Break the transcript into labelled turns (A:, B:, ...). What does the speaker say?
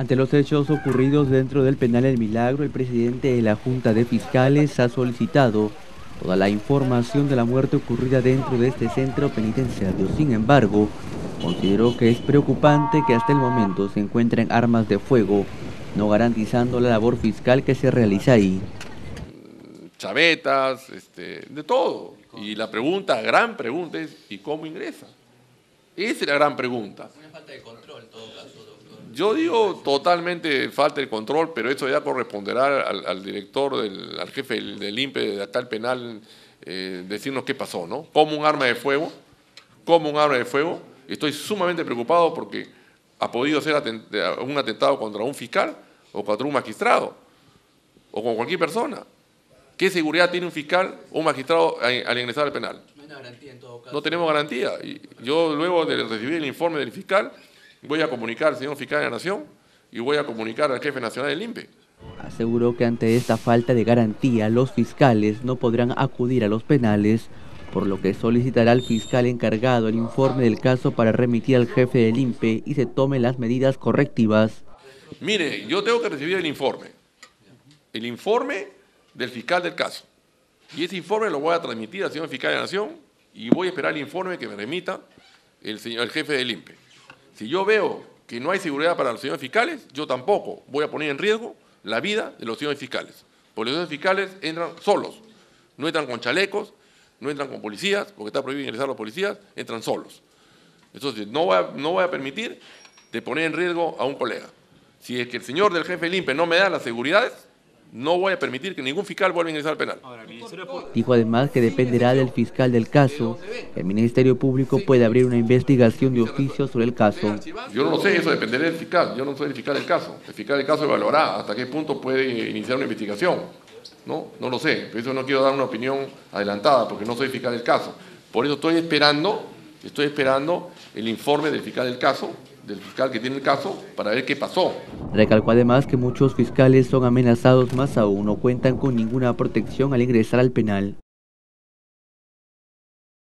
A: Ante los hechos ocurridos dentro del penal El Milagro, el presidente de la Junta de Fiscales ha solicitado toda la información de la muerte ocurrida dentro de este centro penitenciario. Sin embargo, consideró que es preocupante que hasta el momento se encuentren armas de fuego, no garantizando la labor fiscal que se realiza ahí.
B: Chavetas, de todo. Y la pregunta, gran pregunta es, ¿y cómo ingresa? Esa es la gran pregunta.
C: Una falta de control en todo caso, doctor.
B: Yo digo totalmente falta de control, pero eso ya corresponderá al director, al jefe del INPE de acá el penal, decirnos qué pasó, ¿no? Como un arma de fuego, Estoy sumamente preocupado porque ha podido ser un atentado contra un fiscal o contra un magistrado o con cualquier persona. ¿Qué seguridad tiene un fiscal o un magistrado al ingresar al penal?
C: No hay una garantía en todo caso.
B: No tenemos garantía. Y yo, luego de recibir el informe del fiscal, voy a comunicar al señor fiscal de la Nación y voy a comunicar al jefe nacional del INPE.
A: Aseguró que ante esta falta de garantía, los fiscales no podrán acudir a los penales, por lo que solicitará al fiscal encargado el informe del caso para remitir al jefe del INPE y se tomen las medidas correctivas.
B: Mire, yo tengo que recibir el informe del fiscal del caso. Y ese informe lo voy a transmitir al señor fiscal de la Nación y voy a esperar el informe que me remita el jefe del INPE. Si yo veo que no hay seguridad para los señores fiscales, yo tampoco voy a poner en riesgo la vida de los señores fiscales. Porque los señores fiscales entran solos, no entran con chalecos, no entran con policías, porque está prohibido ingresar a los policías, entran solos. Entonces, no voy a permitir de poner en riesgo a un colega. Si es que el señor del jefe del INPE no me da las seguridades, no voy a permitir que ningún fiscal vuelva a ingresar al penal.
A: Dijo además que dependerá del fiscal del caso. El Ministerio Público puede abrir una investigación de oficio sobre el caso.
B: Yo no lo sé, eso dependerá del fiscal. Yo no soy el fiscal del caso. El fiscal del caso evaluará hasta qué punto puede iniciar una investigación. No lo sé. Por eso no quiero dar una opinión adelantada, porque no soy fiscal del caso. Por eso estoy esperando el informe del fiscal del caso, del fiscal que tiene el caso, para ver qué pasó.
A: Recalcó además que muchos fiscales son amenazados, más aún no cuentan con ninguna protección al ingresar al penal.